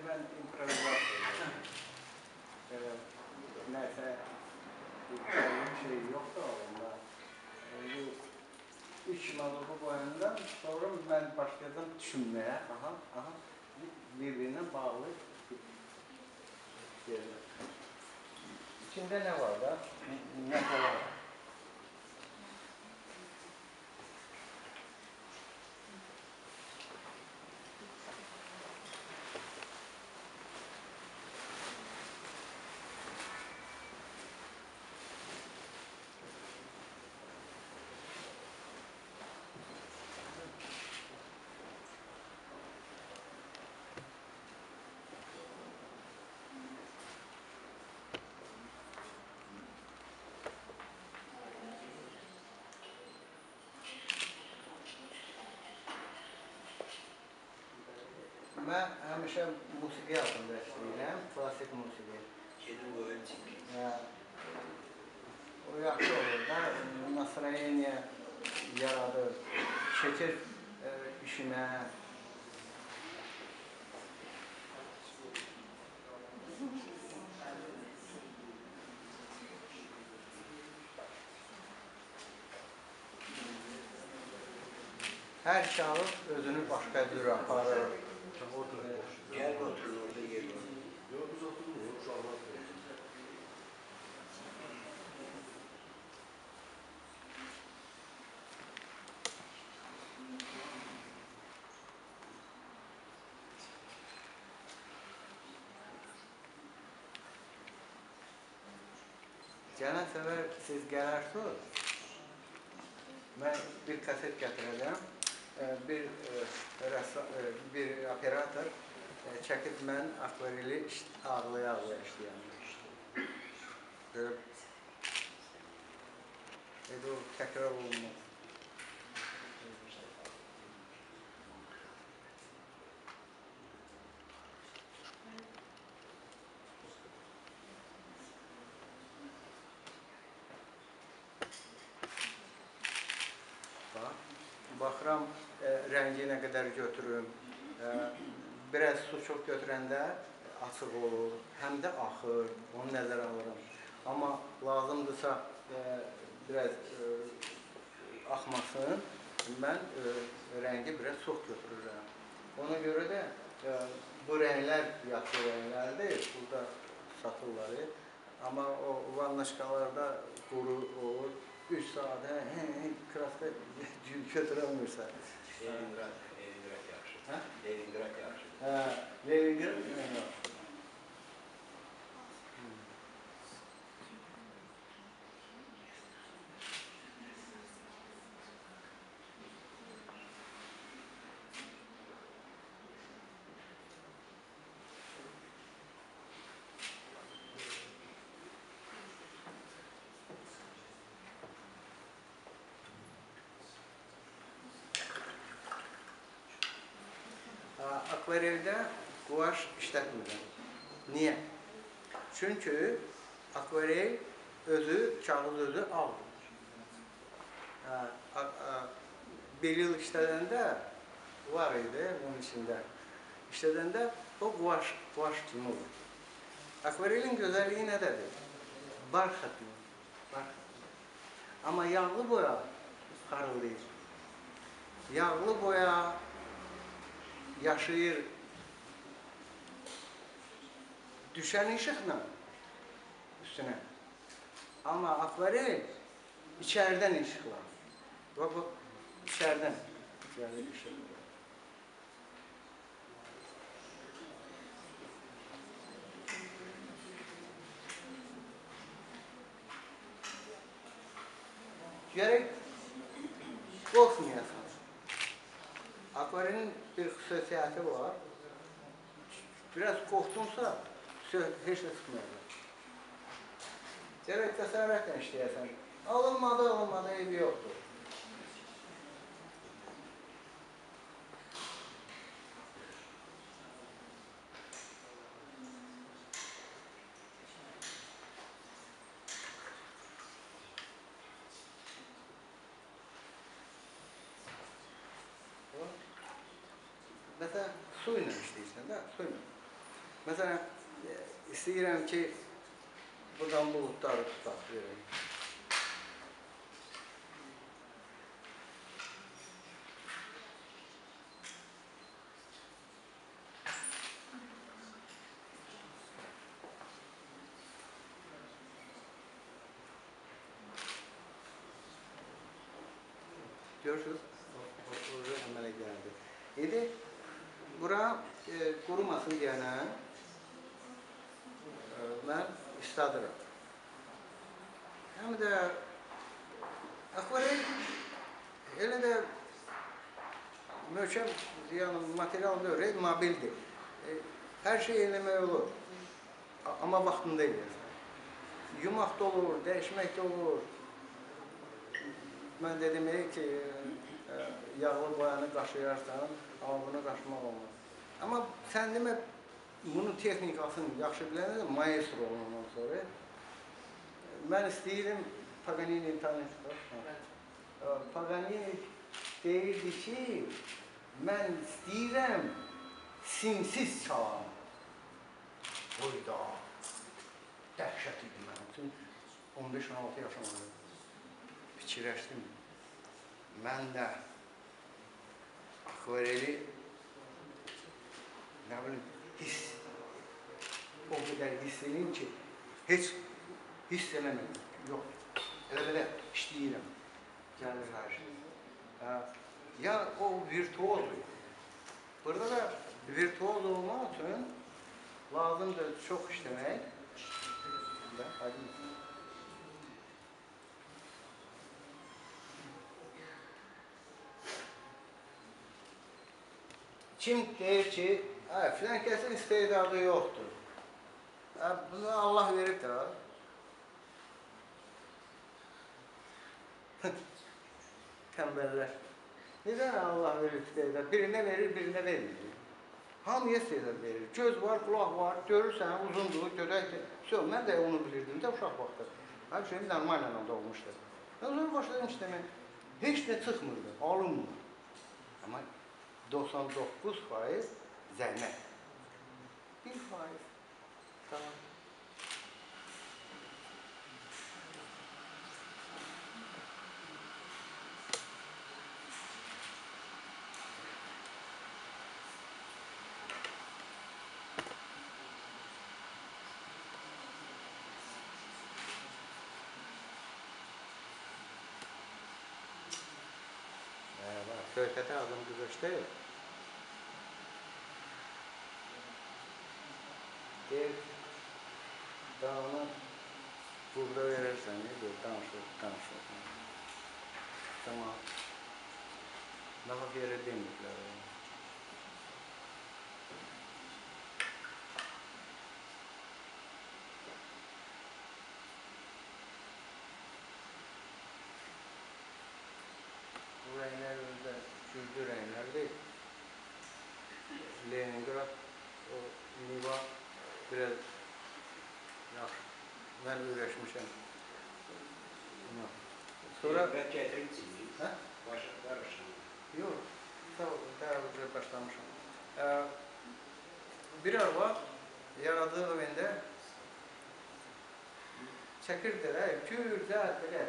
mən improvizasiya nəsə şey yoxdur onda. Bu 3 monobu qoyandan sonra mən başladım düşünməyə. Aha, bir-birinə bağlı şeyler. İçində nə var da? Nə var? Mən həmişə musiqi haqqında istəyirəm, klasik musiqi. O yaxşı olur da, nasrayeniya yaradır, şəkil işinə. Hər şahıs özünü başqa cür aparır. Gel oturun orada yer var. Yok biz oturmuyoruz şu an. Gələn səfər siz gələrsiniz, mən bir kaset gətirəcəm, bir operator çəkib mən akvareli ağlaya-ağlaya işləyəm. O təkrar olunmaz. Baxıram, rəngi nə qədər götürürüm. Biraz su çox götürəndə açıq olur, həm də axır, onu nəzərə alırım. Amma lazımdırsa biraz axmasın, mən rəngi biraz çox götürürəm. Ona görə də bu rənglər yaxşı rənglərdir, burada satırlar. Amma o vannaşkalarda quru olur. 3 saat, kraska götürəmirsə. Leningrad yaxşı. Leningrad yaxşı. Leningrad yaxşı. Akvareldə quaş işlətmirəm. Niyə? Çünki akvarel kağız özü ağdır. Bir yıl işlədəndə var idi onun içində. İşlədəndə o quaş kimi olur. Akvarelin gözəlliyi nədədir? Barxatlı. Amma yağlı boya xarıldayır. Yağlı boya yaşayır düşən işıqla üstünə. Amma akvarel içərdən işıqlar. Bax, içərdən işıqlar. Gərək qorxmayasan. Akvarelin bir xüsusiyyəti var. Biraz qorxdunsa, heç də çıxmayacaq. Gərək təsərrətlə işləyəsən. Alınmadı, eybi yoxdur. Mesela su ile işləyirsən də, su ilə. Məsələn, istəyirəm ki, buradan buludları tutaq verim. Görürsünüz, o əmələ gəldi. İndi bura qurumasın deyənə mən istadıram. Həm də akvarel elə də möhkəm, yəni material deyil, mobildir. Hər şey eləmək olur, amma vaxtında eləyirsən. Yumaq da olur, dəyişmək də olur. Mən dedim ki, yağlı boyanı qaşıyarsan, amma bunu qaşımaq olmaz. Amma sən demə, bunun texnikasını yaxşı bilənə maestro olundan sonra mən istəyirəm Paganini tanıyırıq. Paganini deyirdi ki, mən istəyirəm simsiz çalan. Oyda, dəhşət idi mənim üçün. 15-16 yaşım var. Fikirləşdim. Mən də akvareli, nə bilim, o qədər hiss edin ki, heç hiss eləmədim. Yox, elə işləyirəm. Gəlir hər şey. Ya o virtuozdur. Burada da virtuoz olmaq üçün lazımdır çox işləmək. Kim deyir ki, filan kəsin istedadı yoxdur. Bunu Allah verib də. Tənbəllər. Nədən Allah verib istedad? Birinə verir, birinə vermir. Hamıya istedad verir. Göz var, qulaq var, görürsən, uzundur, görəkdir. Mən də onu bilirdim də uşaq vaxtı. Hər şey normalla olmuşdur. Mən sonra başladım işləmək. Heç nə çıxmırdı, alınmır. Amma 99% zəhmət. 1%. Tamam. Söhbətə adım qızışdı. Deyir, dağını burada verirsən, danışır. Tamam. Daha bir yere deməklər. Bu rənglər özdə güclü rənglərdir. Leningrad, o Niva biraz yaxşı. Mən öyrəşmişəm. Sonra... Ben getirin çiğneyim. Hə? Başlarışın. Yox, sağ olun, daha başlamışam. Bir arva yaradığı evində çəkirdirlər, gür-zət, belə,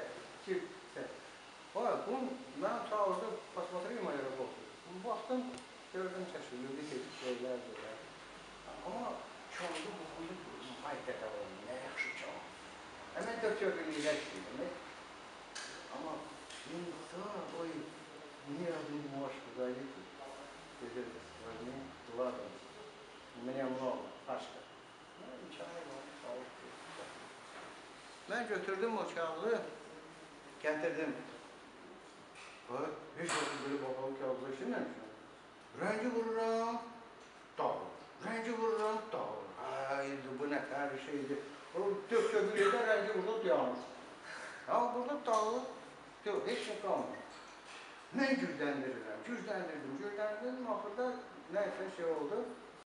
bunun mən çağırdı, pasmatri imayara qoxdur. Baxdım, gördüm çəşirliydi ki, şeylərdir. Amma çoğunluğu buxundu, haydədə oldu, nə yaxşı çoğun. Həmən 4 gördüyünlər istəyirdim. Amma insan, oy, niyə adım başqıdaydı ki? Dedirdi, özünü duvardım. Mənə много, başqa. Mən götürdüm o kağıdı, gətirdim. Heç olsun böyle bakalım kağıdla işləməmişəm. Rəngi vururam, dağılır. Rəngi vururam, dağılır. Ay, bu nə hər şeydir. O dök köpürüyədə rəngi vurulub yanır. Ama burada dağılır, yox, heç nə qalmır. Mən gücləndirirəm, gücləndirdim. Axırda nəysə şey oldu.